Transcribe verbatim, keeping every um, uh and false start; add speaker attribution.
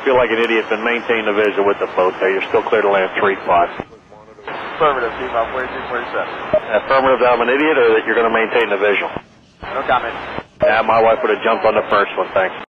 Speaker 1: feel like an idiot, then maintain the visual with the float there. You're still clear to land three spots.
Speaker 2: Affirmative, T-Bob forty-two forty-seven.
Speaker 1: Affirmative that I'm an idiot, or that you're going to maintain the visual?
Speaker 2: No comment.
Speaker 1: Yeah, my wife would have jumped on the first one, thanks.